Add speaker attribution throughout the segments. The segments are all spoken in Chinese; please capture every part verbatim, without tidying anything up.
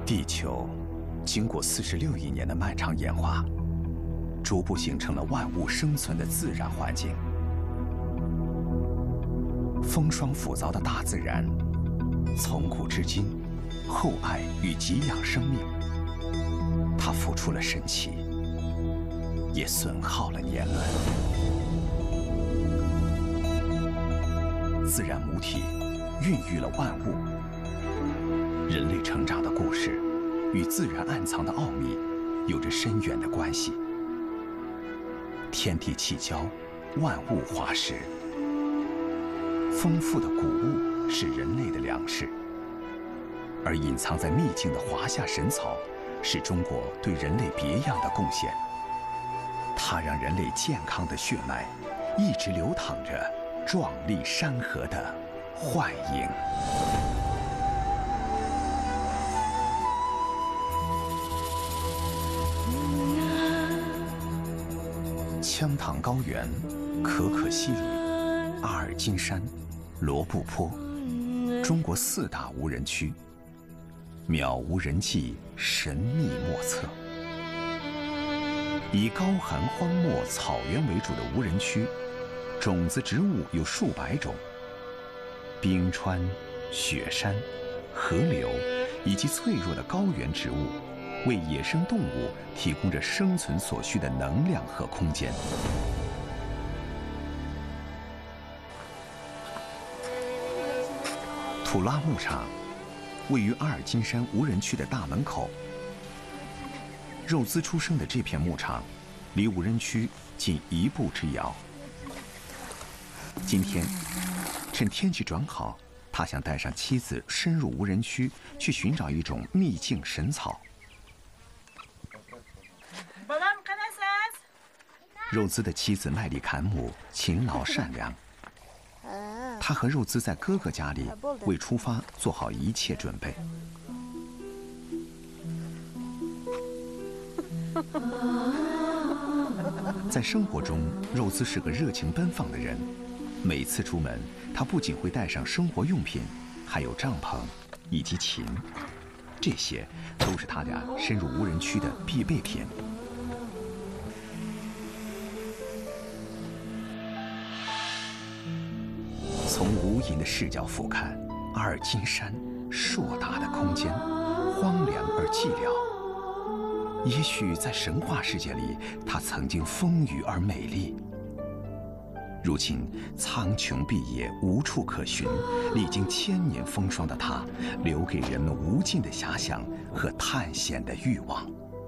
Speaker 1: 地球经过四十六亿年的漫长演化，逐步形成了万物生存的自然环境。风霜复杂的大自然，从古至今厚爱与给养生命，它付出了神奇，也损耗了年轮。自然母体孕育了万物，人类成长的故事与自然暗藏的奥秘有着深远的关系。天地气交，万物化石，丰富的谷物是人类的粮食，而隐藏在秘境的华夏神草是中国对人类别样的贡献。它让人类健康的血脉一直流淌着壮丽山河的幻影。羌塘高原、可可西里、阿尔金山、罗布泊，中国四大无人区，渺无人迹，神秘莫测。以高寒荒漠草原为主的无人区，种子植物有数百种，冰川、雪山、河流以及脆弱的高原植物，为野生动物提供着生存所需的能量和空间。土拉牧场位于阿尔金山无人区的大门口。肉孜出生的这片牧场，离无人区仅一步之遥。今天，趁天气转好，他想带上妻子深入无人区，去寻找一种秘境神草。肉孜的妻子麦丽坎姆勤劳善良，他和肉孜在哥哥家里为出发做好一切准备。在生活中，肉孜是个热情奔放的人。每次出门，他不仅会带上生活用品，还有帐篷以及琴，这些都是他俩深入无人区的必备品。从无垠的视角俯瞰阿尔金山硕大的空间，荒凉而寂寥。也许在神话世界里，它曾经丰腴而美丽。如今苍穹碧野，无处可寻，历经千年风霜的它，留给人们无尽的遐想和探险的欲望。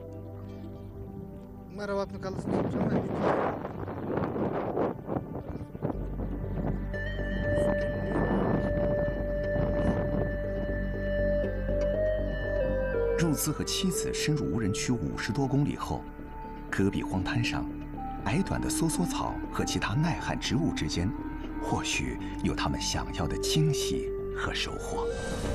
Speaker 1: 肉孜和妻子深入无人区五十多公里后，戈壁荒滩上，矮短的梭梭草和其他耐旱植物之间，或许有他们想要的惊喜和收获。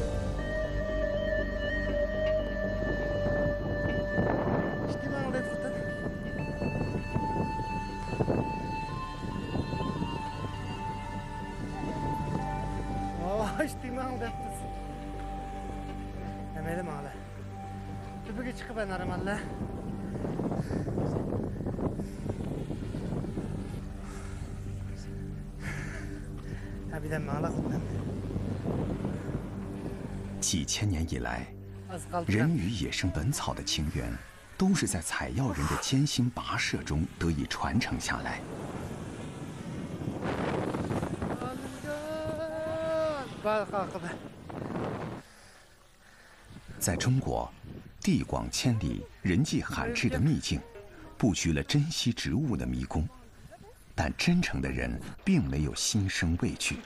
Speaker 1: 几千年以来，人与野生本草的情缘，都是在采药人的艰辛跋涉中得以传承下来。在中国，地广千里、人迹罕至的秘境，布局了珍稀植物的迷宫，但真诚的人并没有心生畏惧。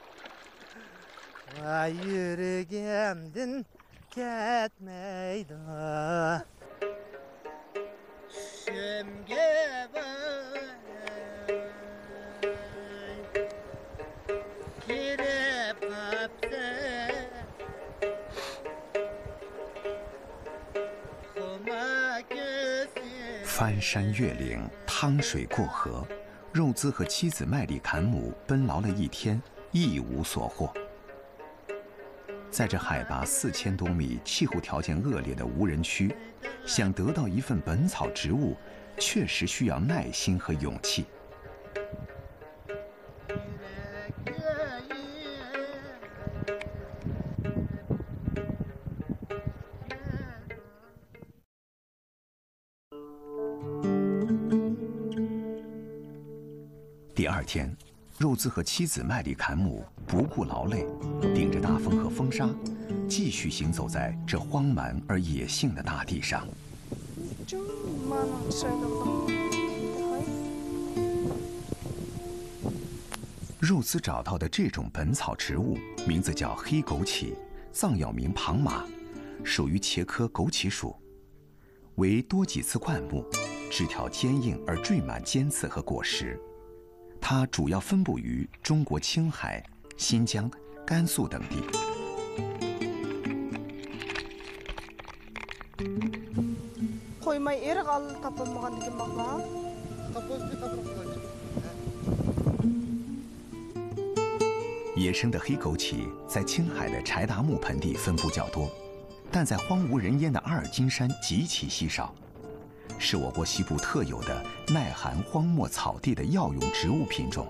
Speaker 1: 翻山越岭，趟水过河，肉孜和妻子麦丽坎姆奔劳了一天，一无所获。 在这海拔四千多米、气候条件恶劣的无人区，想得到一份本草植物，确实需要耐心和勇气。第二天，肉孜和妻子麦里坎姆不顾劳累，顶着大风和风沙，继续行走在这荒蛮而野性的大地上。肉孜找到的这种本草植物，名字叫黑枸杞，藏药名庞马，属于茄科枸杞属，为多几次灌木，枝条坚硬而缀满尖刺和果实。它主要分布于中国青海、新疆、甘肃等地。野生的黑枸杞在青海的柴达木盆地分布较多，但在荒无人烟的阿尔金山极其稀少。是我国西部特有的耐寒荒漠草地的药用植物品种。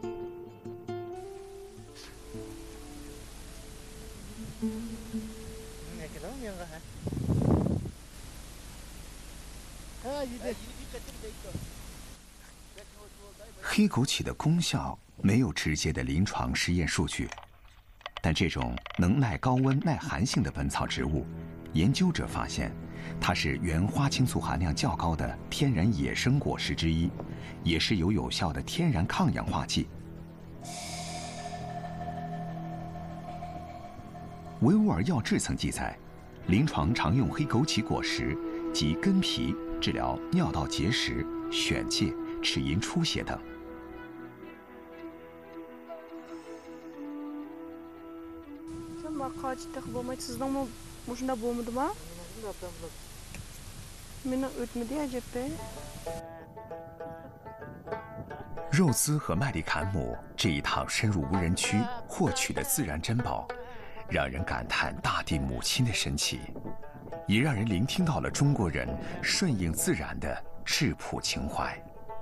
Speaker 1: 黑枸杞的功效没有直接的临床实验数据，但这种能耐高温、耐寒性的本草植物，研究者发现，它是原花青素含量较高的天然野生果实之一，也是有有效的天然抗氧化剂。维吾尔药志曾记载，临床常用黑枸杞果实及根皮治疗尿道结石、癣疥、齿龈出血等。肉孜和麦里坎姆这一趟深入无人区获取的自然珍宝，让人感叹大地母亲的神奇，也让人聆听到了中国人顺应自然的质朴情怀。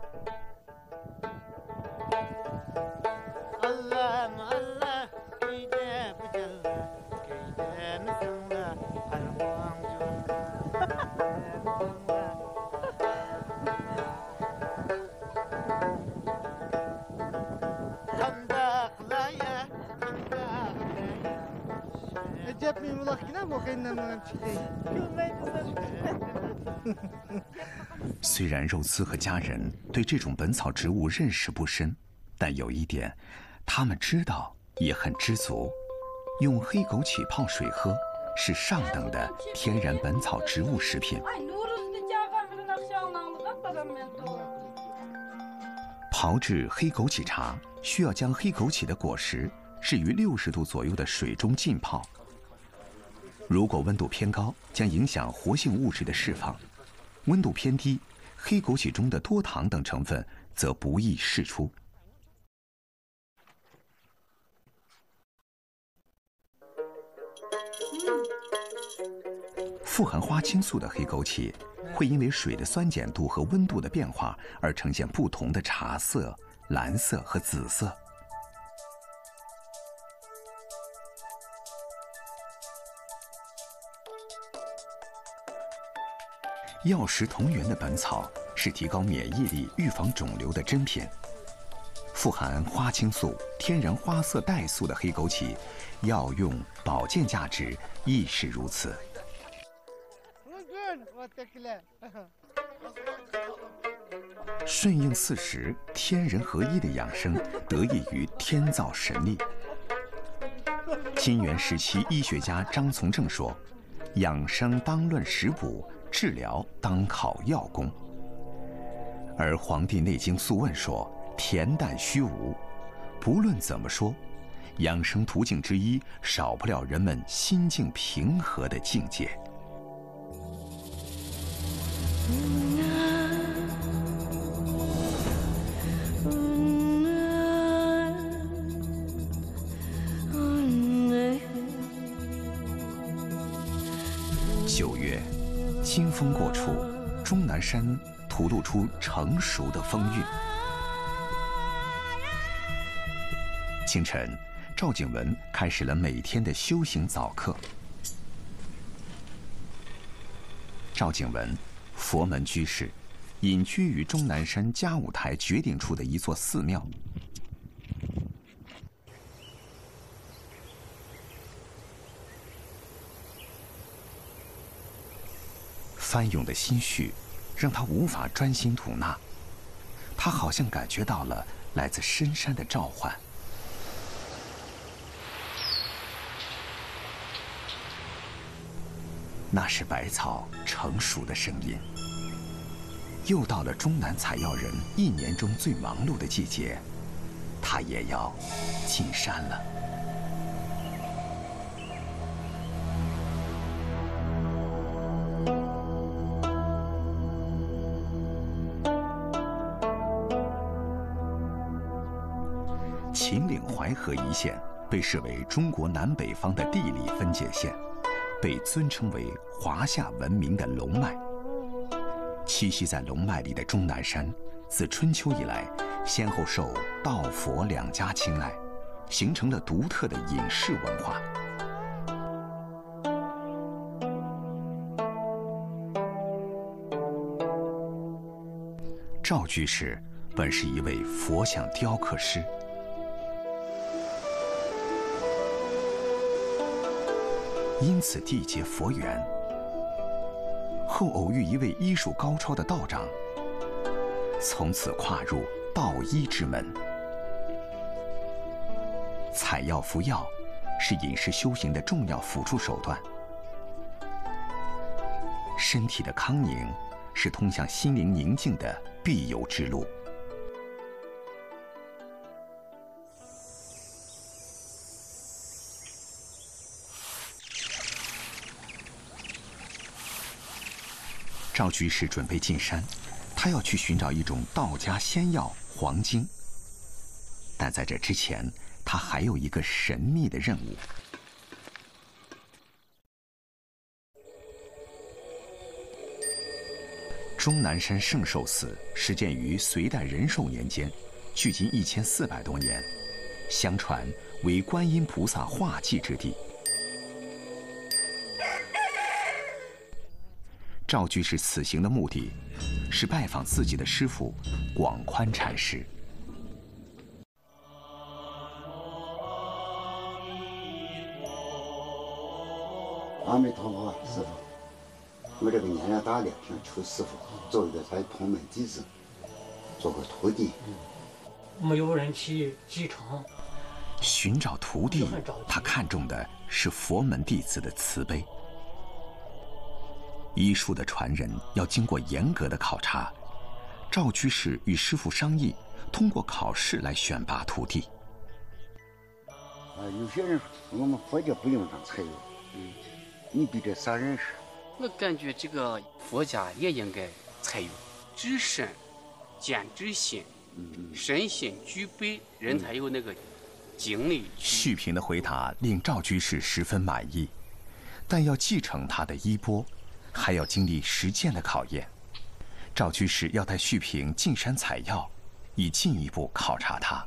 Speaker 1: 虽然肉孜和家人对这种本草植物认识不深，但有一点，他们知道也很知足：用黑枸杞泡水喝是上等的天然本草植物食品。炮制黑枸杞茶需要将黑枸杞的果实置于六十度左右的水中浸泡。如果温度偏高，将影响活性物质的释放；温度偏低，黑枸杞中的多糖等成分则不易释出。富含花青素的黑枸杞会因为水的酸碱度和温度的变化而呈现不同的茶色、蓝色和紫色。药食同源的本草是提高免疫力、预防肿瘤的珍品。富含花青素、天然花色代素的黑枸杞，药用、保健价值亦是如此。顺应四时、天人合一的养生，得益于天造神力。金元时期医学家张从正说：“养生当论食补，治疗当考药功。”而《黄帝内经·素问》说：“恬淡虚无。”不论怎么说，养生途径之一少不了人们心境平和的境界。 九月，金风过处，终南山吐露出成熟的风韵。清晨，赵景文开始了每天的修行早课。赵景文，佛门居士，隐居于终南山嘉武台绝顶处的一座寺庙。翻涌的心绪让他无法专心吐纳，他好像感觉到了来自深山的召唤。那是百草成熟的声音。又到了终南采药人一年中最忙碌的季节，他也要进山了。秦岭淮河一线被视为中国南北方的地理分界线，被尊称为华夏文明的龙脉。栖息在龙脉里的终南山，自春秋以来，先后受道佛两家青睐，形成了独特的隐士文化。赵居士本是一位佛像雕刻师。因此缔结佛缘，后偶遇一位医术高超的道长，从此跨入道医之门。采药服药是隐士修行的重要辅助手段，身体的康宁是通向心灵宁静的必由之路。赵居士准备进山，他要去寻找一种道家仙药黄精。但在这之前，他还有一个神秘的任务。终南山圣寿寺始建于隋代仁寿年间，距今一千四百多年，相传为观音菩萨化祭之地。赵居士此行的目的是拜访自己的师父广宽禅师。
Speaker 2: 阿弥陀佛，师父，我这个年龄大了，想求师父做一个他的同门弟子，做个徒弟。
Speaker 3: 没有人去继承。
Speaker 1: 寻找徒弟，他看重的是佛门弟子的慈悲。医术的传人要经过严格的考察，赵居士与师父商议，通过考试来选拔徒弟。
Speaker 2: 啊，有些人说我们佛教不用当采药，嗯，你比这啥人是？
Speaker 4: 我感觉这个佛家也应该采药，知身兼知心，嗯、身心俱备，人才有那个精力。
Speaker 1: 续平的回答令赵居士十分满意，但要继承他的衣钵，还要经历实践的考验。赵居士要带续平进山采药，以进一步考察他。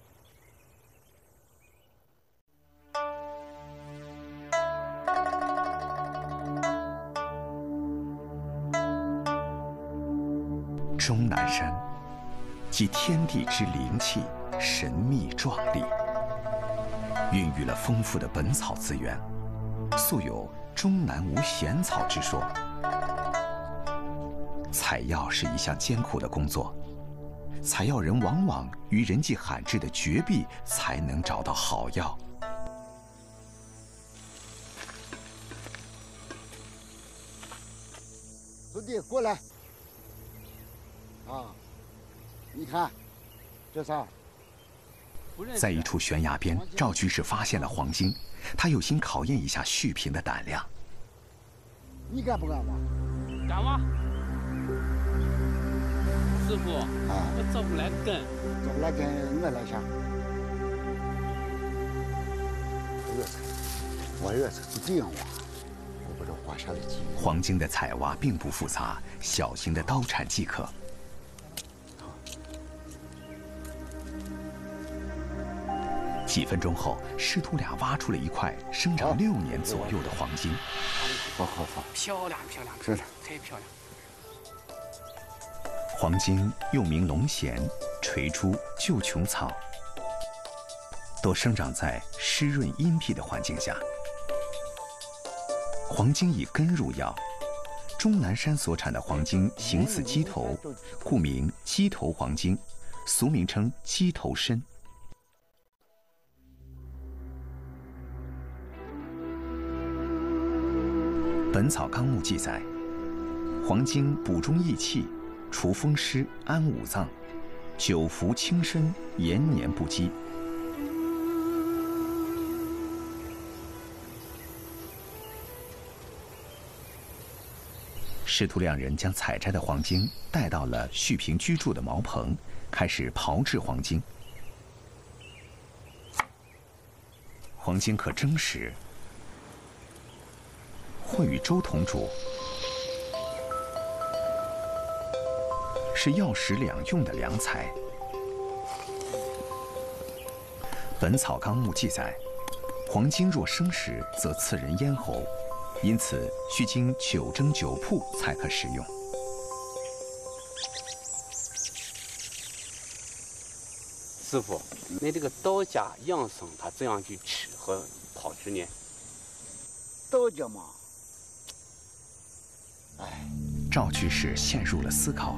Speaker 1: 终南山，集天地之灵气，神秘壮丽，孕育了丰富的本草资源，素有终南无闲草之说。采药是一项艰苦的工作，采药人往往于人迹罕至的绝壁才能找到好药。
Speaker 2: 徒弟过来，啊，你看，这啥？
Speaker 1: 在一处悬崖边，赵居士发现了黄金，他有心考验一下续平的胆量。
Speaker 2: 你敢不敢挖？
Speaker 4: 敢挖。师傅，啊，我找不来根。
Speaker 2: 找不来根，我来下。热菜，我热菜不这样挖，我不知道。 刮痧的机缘。
Speaker 1: 黄金的采挖并不复杂，小型的刀铲即可。几分钟后，师徒俩挖出了一块生长六年左右的黄金。
Speaker 2: 好好好，
Speaker 4: 漂亮漂亮，
Speaker 2: 是的，
Speaker 4: 太漂亮。
Speaker 1: 黄金又名龙涎、垂珠、旧琼草，都生长在湿润阴僻的环境下。黄金以根入药，终南山所产的黄金形似鸡头，故名鸡头黄金，俗名称鸡头参。《本草纲目》记载，黄金补中益气，除风湿，安五脏，久服轻身，延年不饥。师徒两人将采摘的黄金带到了旭平居住的茅棚，开始炮制黄金。黄金可蒸食，或与粥同煮，是药食两用的良材。《本草纲目》记载，黄金若生食，则刺人咽喉，因此需经九蒸九曝才可食用。
Speaker 4: 师傅，那这个道家养生他怎样去吃和炮制呢？
Speaker 2: 道家嘛，哎，
Speaker 1: 赵居士陷入了思考。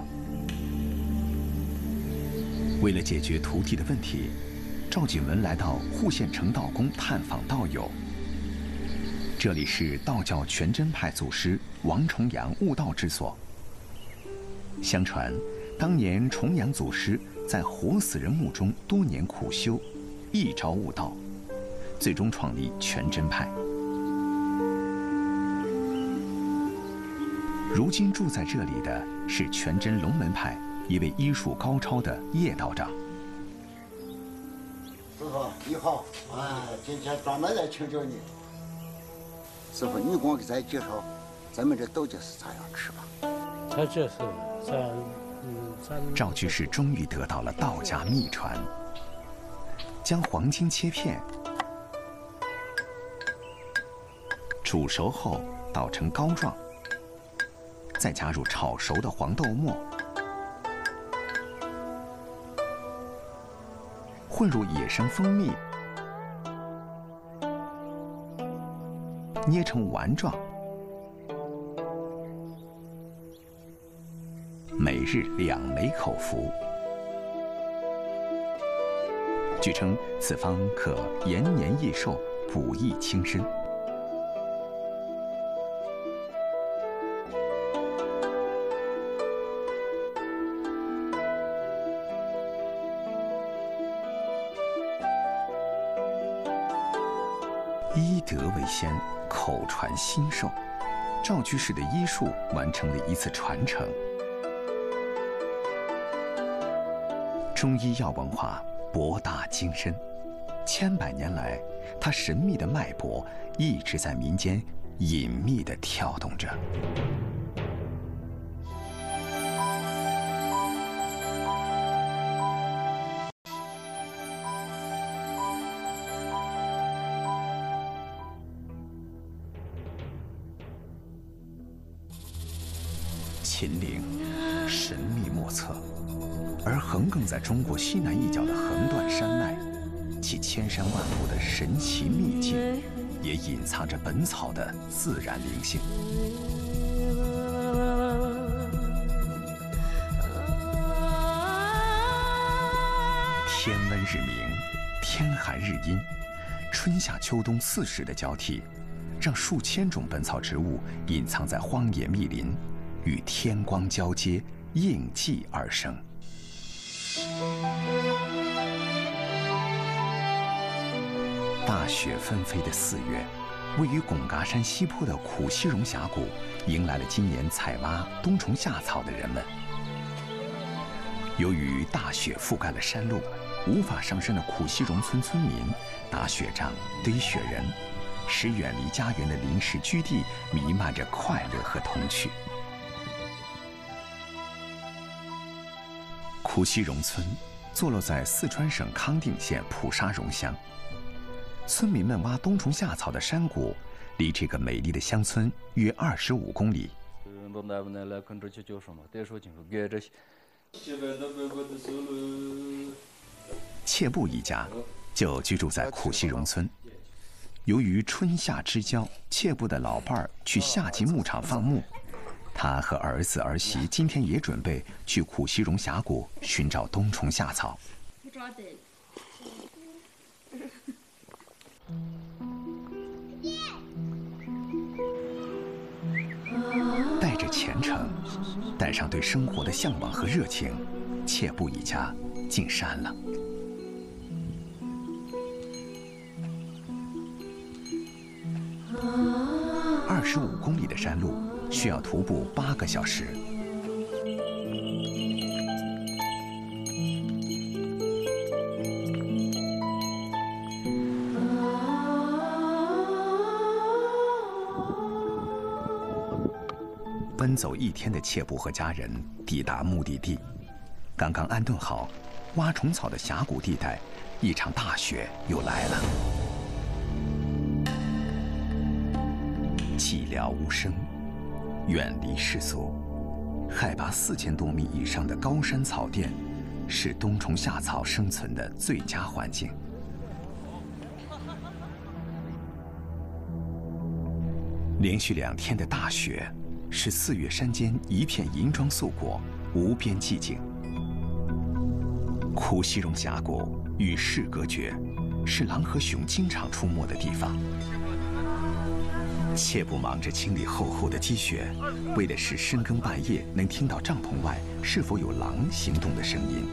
Speaker 1: 为了解决徒弟的问题，赵景文来到户县成道宫探访道友。这里是道教全真派祖师王重阳悟道之所。相传，当年重阳祖师在活死人墓中多年苦修，一朝悟道，最终创立全真派。如今住在这里的是全真龙门派一位医术高超的叶道长。
Speaker 2: 师傅你好，哎，今天专门来请教你。师傅，你给我给咱介绍，咱们这道家是咋样吃吧？
Speaker 3: 他这是咱，嗯，咱
Speaker 1: 赵居士终于得到了道家秘传，将黄金切片，煮熟后捣成膏状，再加入炒熟的黄豆末，混入野生蜂蜜，捏成丸状，每日两枚口服。据称此方可延年益寿，补益轻身。医德为先，口传心授。赵居士的医术完成了一次传承。中医药文化博大精深，千百年来，它神秘的脉搏一直在民间隐秘地跳动着。秦岭神秘莫测，而横亘在中国西南一角的横断山脉，其千山万谷的神奇秘境，也隐藏着本草的自然灵性。天温日明，天寒日阴，春夏秋冬四时的交替，让数千种本草植物隐藏在荒野密林，与天光交接，应季而生。大雪纷飞的四月，位于拱嘎山西坡的苦西荣峡谷，迎来了今年采挖冬虫夏草的人们。由于大雪覆盖了山路，无法上山的苦西荣村村民打雪仗、堆雪人， 使远离家园的临时居地弥漫着快乐和童趣。苦西荣村坐落在四川省康定县普沙荣乡，村民们挖冬虫夏草的山谷，离这个美丽的乡村约二十五公里。切布一家就居住在苦西荣村。由于春夏之交，切布的老伴儿去夏季牧场放牧，他和儿子儿媳今天也准备去苦西荣峡谷寻找冬虫夏草。带着虔诚，带上对生活的向往和热情，切布一家进山了。二十五公里的山路需要徒步八个小时。奔走一天的切布和家人抵达目的地，刚刚安顿好挖虫草的峡谷地带，一场大雪又来了。寂寥无声，远离世俗，海拔四千多米以上的高山草甸，是冬虫夏草生存的最佳环境。连续两天的大雪，使四月山间一片银装素裹，无边寂静。苦西荣峡谷与世隔绝，是狼和熊经常出没的地方。切布忙着清理厚厚的积雪，为的是深更半夜能听到帐篷外是否有狼行动的声音。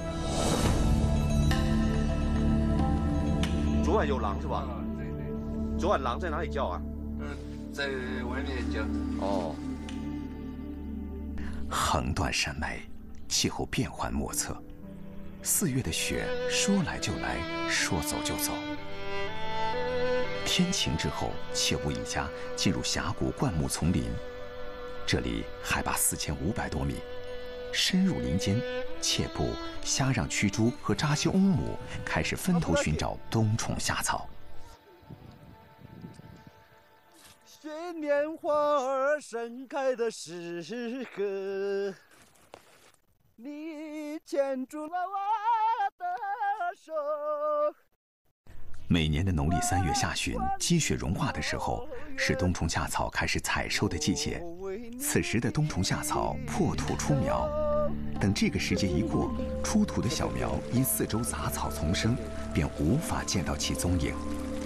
Speaker 5: 昨晚有狼是吧？对对。昨晚狼在哪里叫啊？
Speaker 6: 嗯，在外面叫。
Speaker 5: 哦。
Speaker 1: 横断山脉，气候变幻莫测。四月的雪说来就来，说走就走。天晴之后，切布一家进入峡谷灌木丛林，这里海拔四千五百多米。深入林间，切布、虾让驱猪和扎西翁母开始分头寻找冬虫夏草。
Speaker 7: 雪莲花儿盛开的时刻，你牵住了我的手。
Speaker 1: 每年的农历三月下旬，积雪融化的时候，是冬虫夏草开始采收的季节。此时的冬虫夏草破土出苗，等这个时节一过，出土的小苗因四周杂草丛生，便无法见到其踪影。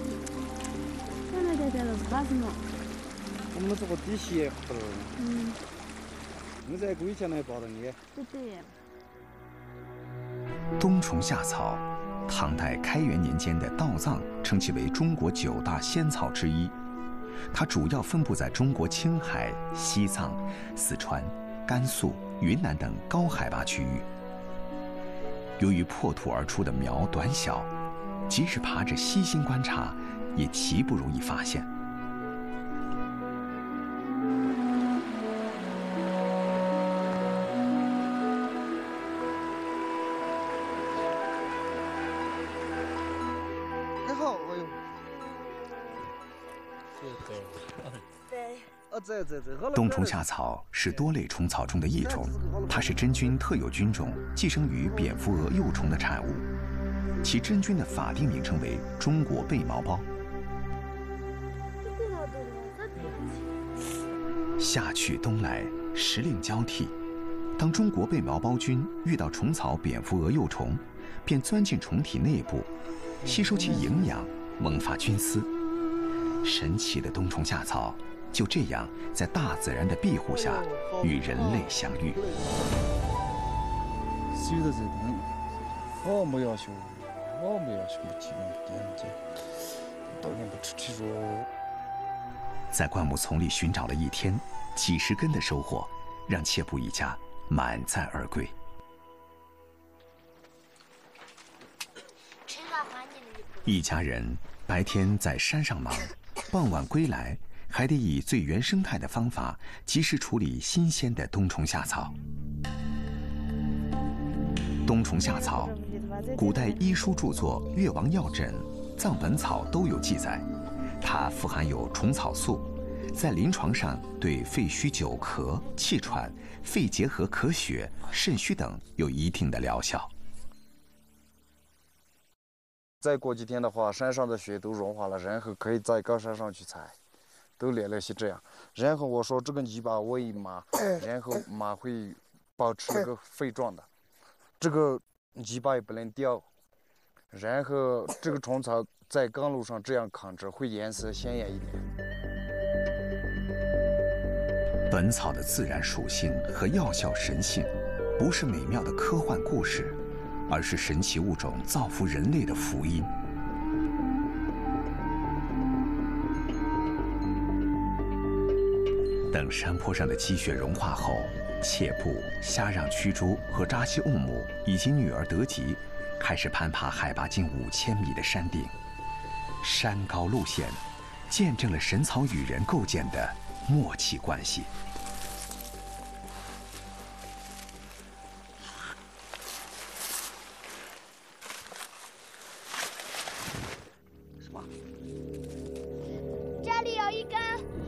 Speaker 7: 我们这个地鞋好了，嗯，我在归前来报的你。对对。
Speaker 1: 冬虫夏草，唐代开元年间的道藏称其为中国九大仙草之一。它主要分布在中国青海、西藏、四川、甘肃、云南等高海拔区域。由于破土而出的苗短小，即使爬着细心观察，也极不容易发现。冬虫夏草是多类虫草中的一种，它是真菌特有菌种，寄生于蝙蝠蛾幼虫的产物。其真菌的法定名称为中国背毛孢。夏去冬来，时令交替，当中国背毛孢菌遇到虫草蝙蝠蛾幼虫，便钻进虫体内部，吸收其营养，萌发菌丝。神奇的冬虫夏草就这样在大自然的庇护下与人类相遇。
Speaker 7: 洗的这个，我没要求，我没要求几点点，到年不吃吃肉。
Speaker 1: 在灌木丛里寻找了一天，几十根的收获让切布一家满载而归。一家人白天在山上忙， 傍晚归来，还得以最原生态的方法及时处理新鲜的冬虫夏草。冬虫夏草，古代医书著作《越王要诊》《藏本草》都有记载，它富含有虫草素，在临床上对肺虚久咳、气喘、肺结核、咳血、肾虚等有一定的疗效。
Speaker 7: 再过几天的话，山上的雪都融化了，然后可以在高山上去采，都练了些这样。然后我说这个泥巴喂马，然后马会保持那个肥壮的，这个泥巴也不能掉。然后这个虫草在甘露上这样扛着，会颜色鲜艳一点。
Speaker 1: 本草的自然属性和药效神性，不是美妙的科幻故事，而是神奇物种造福人类的福音。等山坡上的积雪融化后，切布、虾让驱猪和扎西欧姆以及女儿德吉开始攀爬海拔近五千米的山顶。山高路险，见证了神草与人构建的默契关系。
Speaker 8: 这里有一根。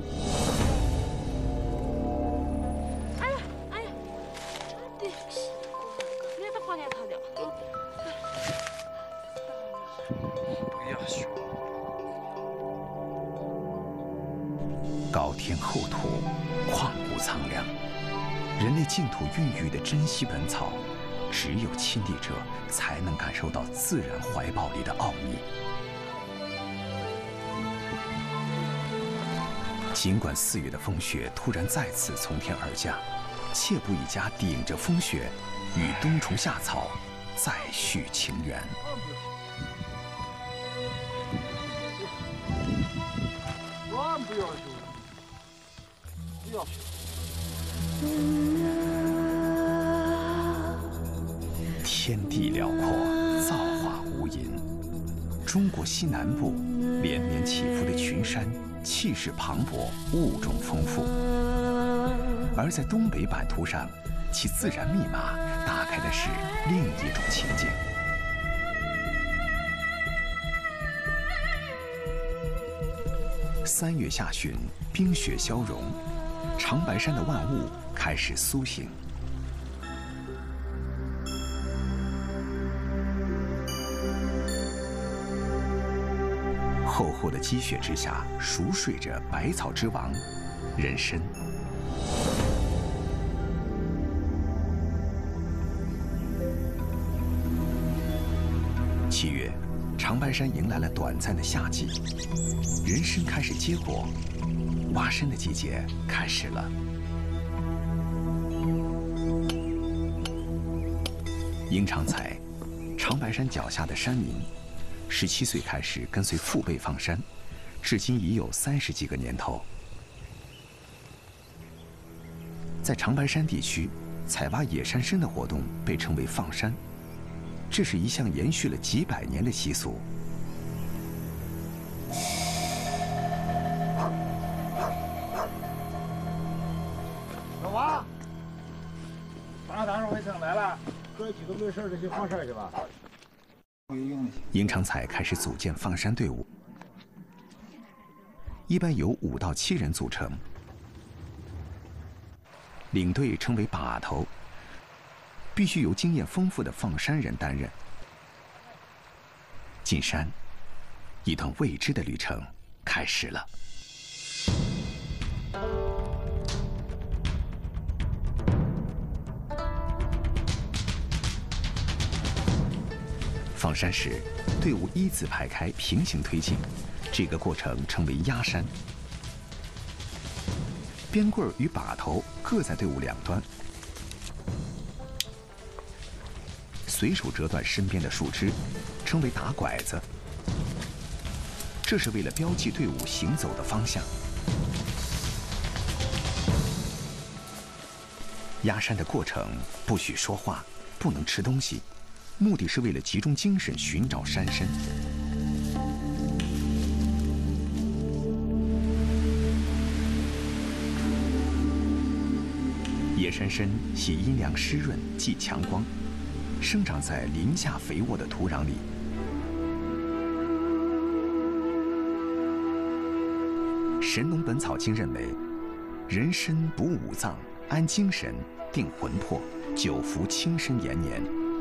Speaker 8: 哎呀哎呀，对，那个放点它掉。
Speaker 7: 不要学。
Speaker 1: 高天厚土，旷古苍凉，人类净土孕育的珍稀本草，只有亲历者才能感受到自然怀抱里的奥秘。尽管四月的风雪突然再次从天而降，切布一家顶着风雪，与冬虫夏草再续情缘。
Speaker 7: 万不要修，不要修。
Speaker 1: 天地辽阔，造化无垠。中国西南部连绵起伏的群山，气势磅礴，物种丰富；而在东北版图上，其自然密码打开的是另一种情景。三月下旬，冰雪消融，长白山的万物开始苏醒。厚厚的积雪之下，熟睡着百草之王——人参。七月，长白山迎来了短暂的夏季，人参开始结果，挖参的季节开始了。殷长才，长白山脚下的山民。十七岁开始跟随父辈放山，至今已有三十几个年头。在长白山地区，采挖野山参的活动被称为放山，这是一项延续了几百年的习俗。
Speaker 9: 老王，马上打上回城来了，哥几个没事就去放山去吧。
Speaker 1: 殷长才开始组建放山队伍，一般由五到七人组成，领队称为把头，必须由经验丰富的放山人担任。进山，一段未知的旅程开始了。放山时，队伍一字排开，平行推进，这个过程称为压山。鞭棍与把头各在队伍两端，随手折断身边的树枝，称为打拐子。这是为了标记队伍行走的方向。压山的过程不许说话，不能吃东西。目的是为了集中精神寻找山参。 野山参喜阴凉湿润，忌强光，生长在林下肥沃的土壤里。《神农本草经》认为，人参补五脏、安精神、定魂魄，久服轻身延年。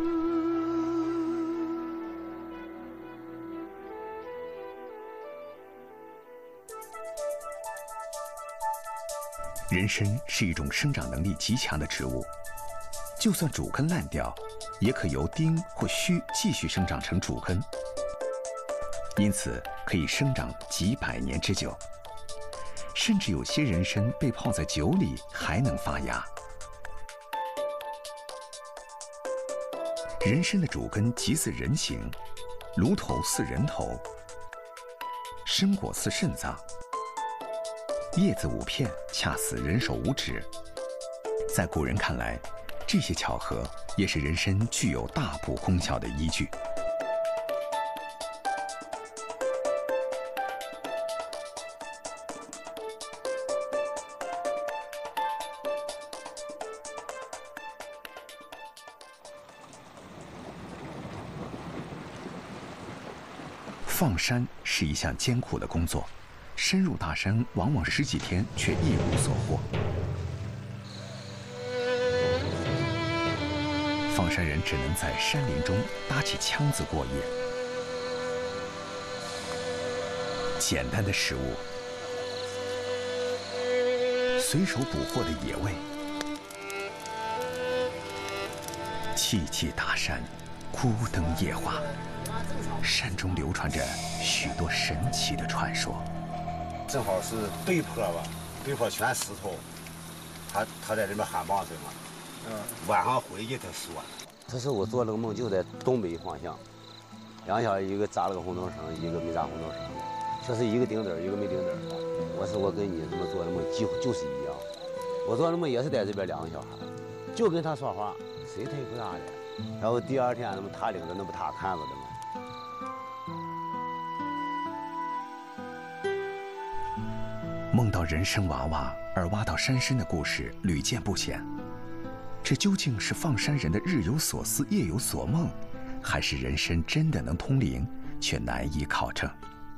Speaker 1: 人参是一种生长能力极强的植物，就算主根烂掉，也可由丁或须继续生长成主根，因此可以生长几百年之久。甚至有些人参被泡在酒里还能发芽。人参的主根极似人形，颅头似人头，身果似肾脏，叶子五片恰似人手五指。在古人看来，这些巧合也是人参具有大补功效的依据。放山是一项艰苦的工作，深入大山往往十几天却一无所获。放山人只能在山林中搭起枪子过夜。简单的食物，随手捕获的野味，萋萋大山，孤灯夜话。山中流传着许多神奇的传说。
Speaker 10: 正好是对坡吧，对坡全石头，他他在这边喊棒声嘛。嗯。晚上回去他说，
Speaker 11: 他说我做了个梦，就在东北方向，两小一个扎了个红灯绳，一个没扎红灯绳，说是一个顶灯，一个没顶灯。我说我跟你这么做的梦几乎就是一样，我做的梦也是在这边两个小孩，就跟他说话，谁他也不搭的。然后第二天那么他领着，那不他看着的吗？
Speaker 1: 梦到人参娃娃而挖到山参的故事屡见不鲜，这究竟是放山人的日有所思夜有所梦，还是人参真的能通灵，却难以考证。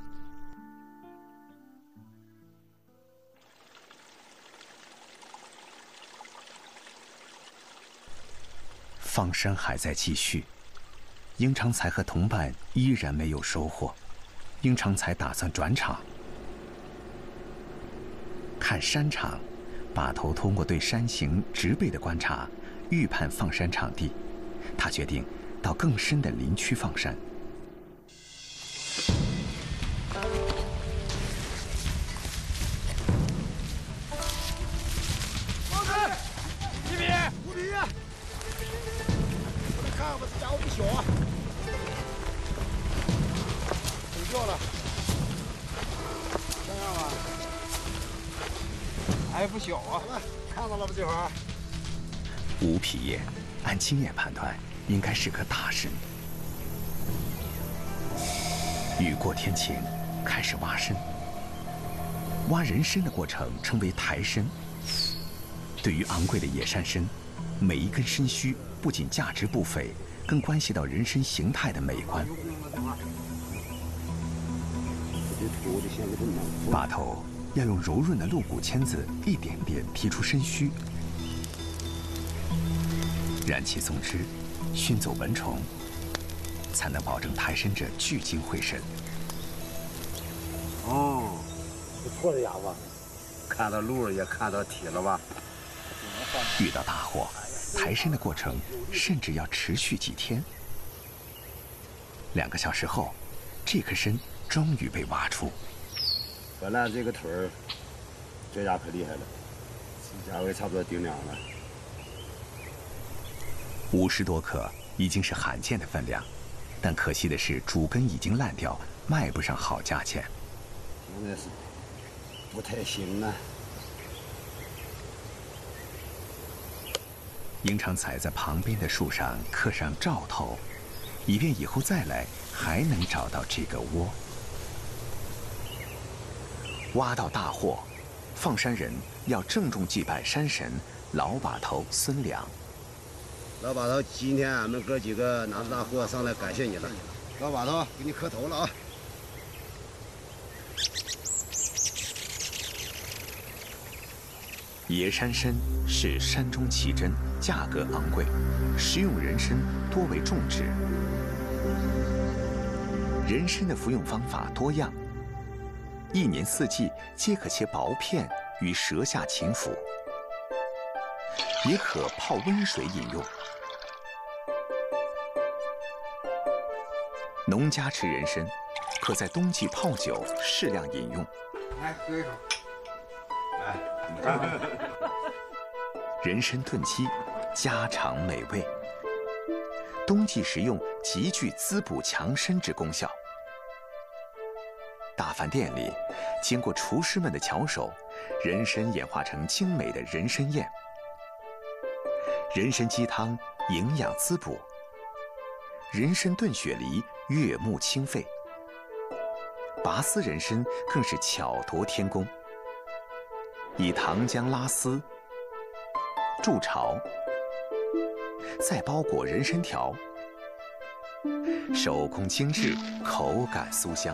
Speaker 1: 放山还在继续，英长才和同伴依然没有收获，英长才打算转场。看山场，把头通过对山形植被的观察，预判放山场地。他决定到更深的林区放山。
Speaker 9: 放开！一米，五米。我来看看吧，这家伙不小啊，挺掉了。看看吧。还不小啊！看到了吧，这会儿。
Speaker 1: 五匹叶，按经验判断，应该是个大参。雨过天晴，开始挖参。挖人参的过程称为抬参。对于昂贵的野山参，每一根参须不仅价值不菲，更关系到人参形态的美观。把头要用柔润的鹿骨签子一点点剔出参须，燃起松枝，熏走蚊虫，才能保证抬参者聚精会神。
Speaker 10: 哦，不错的家伙，看到鹿也看到体了吧？
Speaker 1: 遇到大祸，抬参的过程甚至要持续几天。两个小时后，这颗参终于被挖出。
Speaker 10: 本来这个腿儿，这家可厉害了，这家伙也差不多顶两了。
Speaker 1: 五十多克已经是罕见的分量，但可惜的是主根已经烂掉，卖不上好价钱。
Speaker 10: 现在是不太行了。
Speaker 1: 英长才在旁边的树上刻上兆头，以便以后再来还能找到这个窝。挖到大货，放山人要郑重祭拜山神， 老把头孙良。
Speaker 10: 老把头，今天俺们哥几个拿着大货上来感谢你了。老把头，给你磕头了啊！
Speaker 1: 野山参是山中奇珍，价格昂贵，食用人参多为种植。人参的服用方法多样，一年四季皆可切薄片于舌下勤服，也可泡温水饮用。农家吃人参，可在冬季泡酒，适量饮用。
Speaker 9: 来喝一口。
Speaker 10: 来，
Speaker 1: 人参炖鸡，家常美味。冬季食用极具滋补强身之功效。大饭店里，经过厨师们的巧手，人参演化成精美的人参宴。人参鸡汤营养滋补，人参炖雪梨悦目清肺，拔丝人参更是巧夺天工。以糖浆拉丝，筑巢，再包裹人参条，手工精致，口感酥香。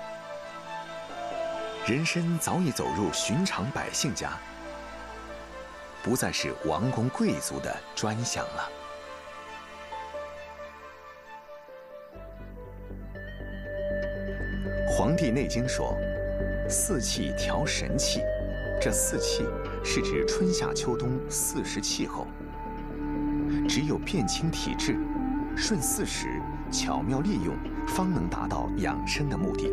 Speaker 1: 人参早已走入寻常百姓家，不再是王公贵族的专享了。《黄帝内经》说：“四气调神气。”这四气是指春夏秋冬四时气候。只有辨清体质，顺四时，巧妙利用，方能达到养生的目的。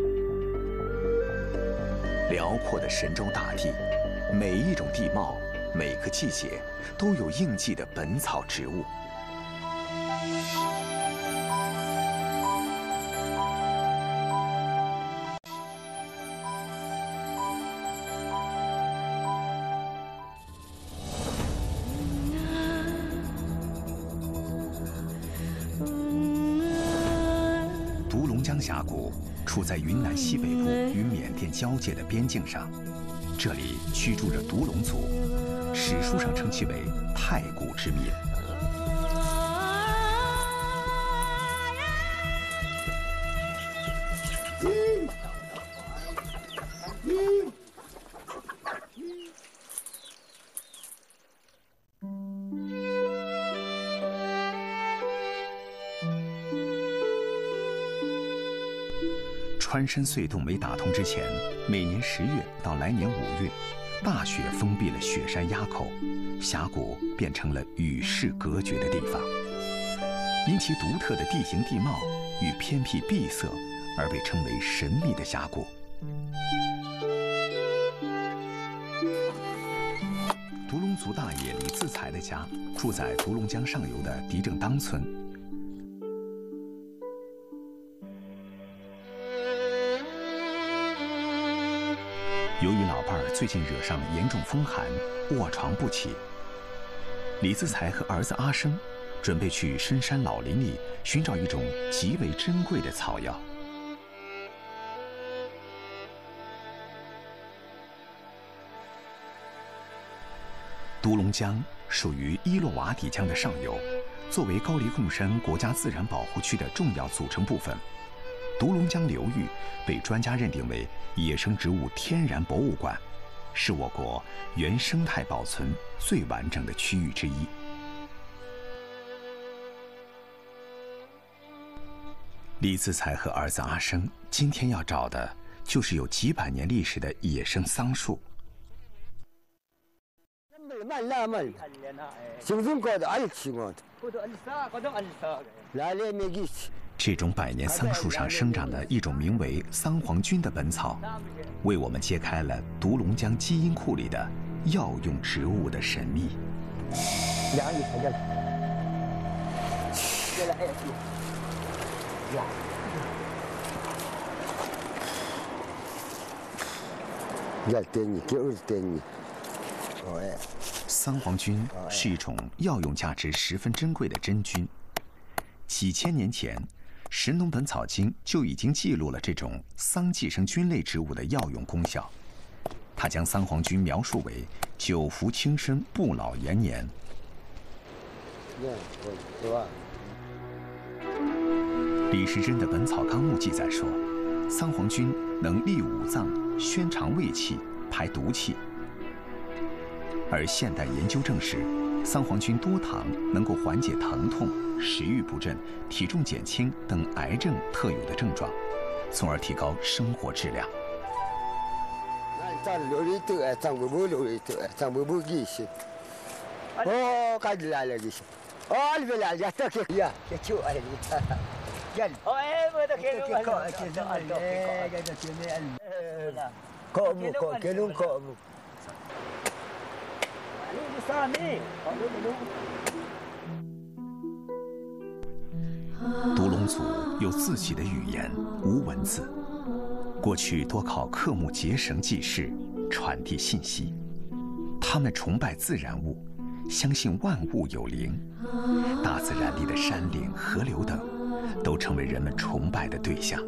Speaker 1: 辽阔的神州大地，每一种地貌，每个季节，都有应季的本草植物。峡谷处在云南西北部与缅甸交界的边境上，这里居住着独龙族，史书上称其为太古之民。穿山隧洞没打通之前，每年十月到来年五月，大雪封闭了雪山垭口，峡谷变成了与世隔绝的地方。因其独特的地形地貌与偏僻闭塞，而被称为神秘的峡谷。独龙族大爷李自才的家住在独龙江上游的狄正当村。由于老伴儿最近惹上严重风寒，卧床不起，李自才和儿子阿生准备去深山老林里寻找一种极为珍贵的草药。独龙江属于伊洛瓦底江的上游，作为高黎贡山国家自然保护区的重要组成部分。独龙江流域被专家认定为野生植物天然博物馆，是我国原生态保存最完整的区域之一。李自才和儿子阿生今天要找的就是有几百年历史的野生桑树。这种百年桑树上生长的一种名为桑黄菌的本草，为我们揭开了独龙江基因库里的药用植物的神秘。两米才桑黄菌是一种药用价值十分珍贵的真菌，几千年前，《神农本草经》就已经记录了这种桑寄生菌类植物的药用功效。 他将三皇军描述为久服轻身，不老延年。李时珍的《本草纲目》记载说，三皇菌能利五脏、宣肠胃气、排毒气。而现代研究证实，三黄菌多糖能够缓解疼痛、食欲不振、体重减轻等癌症特有的症状，从而提高生活质量。
Speaker 12: 咱六里头哎，咱不不六里头哎，咱不不给些。哦，赶紧来了给些。哦，你别来，呀，这个呀，这就哎你，哈哈。哦哎，我这给弄个，这这哎，这这这这哎，可不可给弄可不。
Speaker 1: 独龙族有自己的语言，无文字，过去多靠刻木结绳记事，传递信息。他们崇拜自然物，相信万物有灵，大自然里的山岭、河流等，都成为人们崇拜的对象。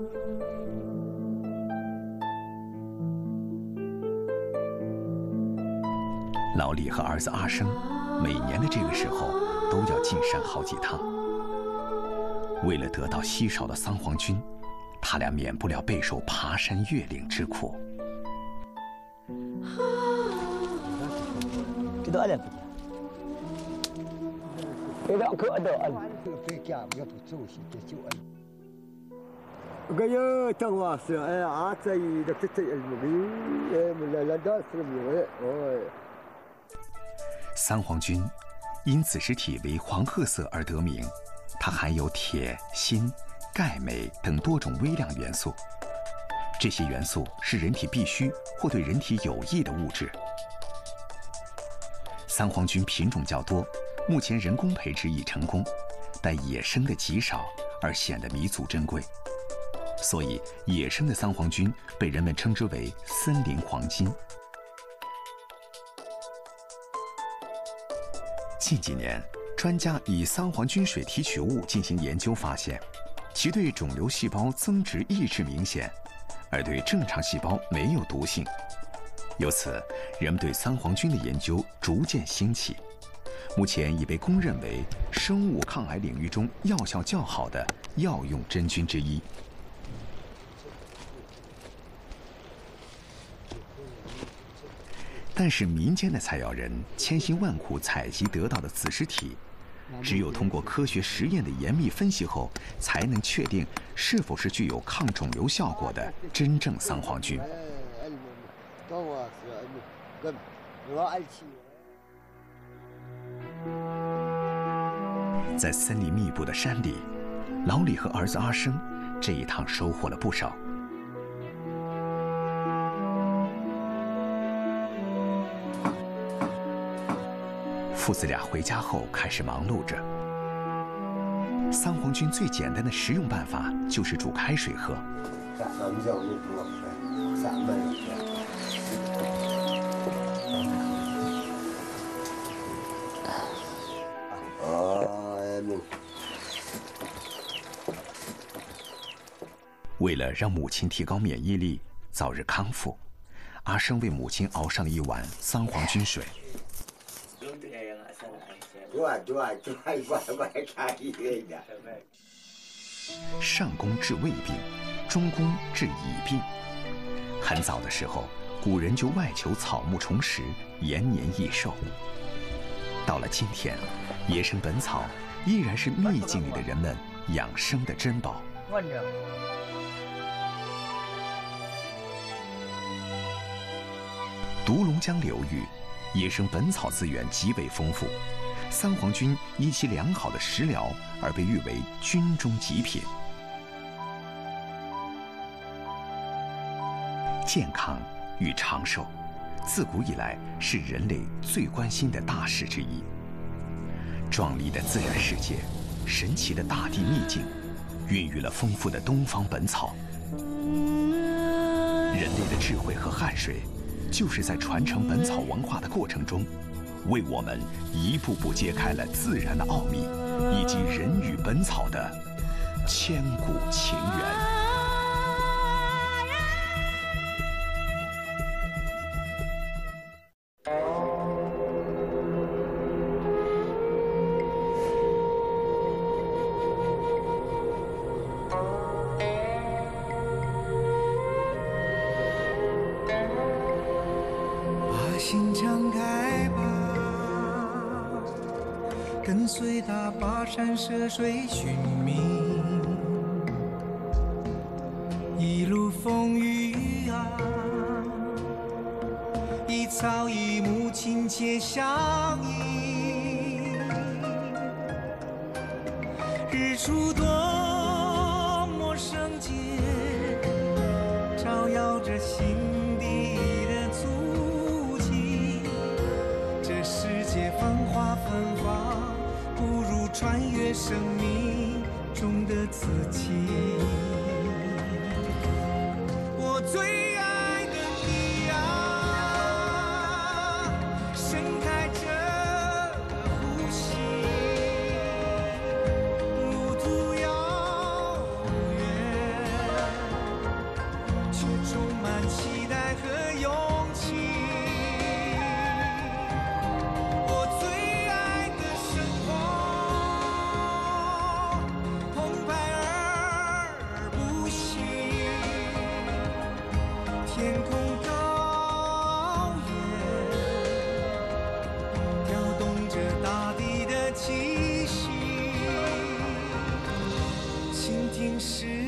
Speaker 1: 老李和儿子阿生，每年的这个时候都要进山好几趟。为了得到稀少的三黄菌，他俩免不了备受爬山越岭之苦。
Speaker 12: 这都俺不讲，这两个都俺别讲，也不走些，这就俺。个哟，当我是哎啊，这一这这哎，哎，我来来到是没有哦。
Speaker 1: 三黄菌因子实体为黄褐色而得名，它含有铁、锌、钙、镁等多种微量元素。这些元素是人体必需或对人体有益的物质。三黄菌品种较多，目前人工培植已成功，但野生的极少，而显得弥足珍贵。所以，野生的三黄菌被人们称之为森林黄金。近几年，专家以三黄菌水提取物进行研究，发现其对肿瘤细胞增殖抑制明显，而对正常细胞没有毒性。由此，人们对三黄菌的研究逐渐兴起，目前已被公认为生物抗癌领域中药效较好的药用真菌之一。但是民间的采药人千辛万苦采集得到的子实体，只有通过科学实验的严密分析后，才能确定是否是具有抗肿瘤效果的真正三黄菌。在森林密布的山里，老李和儿子阿生这一趟收获了不少。父子俩回家后开始忙碌着。三黄菌最简单的食用办法就是煮开水喝。为了让母亲提高免疫力，早日康复，阿生为母亲熬上了一碗三黄菌水。上工治胃病，中工治乙病。很早的时候，古人就外求草木虫食，延年益寿。到了今天，野生本草依然是秘境里的人们养生的珍宝。独龙江流域，野生本草资源极为丰富。三黄菌因其良好的食疗而被誉为菌中极品。健康与长寿，自古以来是人类最关心的大事之一。壮丽的自然世界，神奇的大地秘境，孕育了丰富的东方本草。人类的智慧和汗水，就是在传承本草文化的过程中，为我们一步步揭开了自然的奥秘，以及人与本草的千古情缘。
Speaker 13: 跟随他跋山涉水寻觅，一路风雨啊，一草一木亲切相依。日出多么圣洁，照耀着心底的足迹。这世界繁华繁华，不如穿越生命中的自己。我最爱的你啊，盛开着呼吸，路途遥远，却充满期待和勇气。我最爱的生活，澎湃而不息，天空高远，调动着大地的气息，倾听时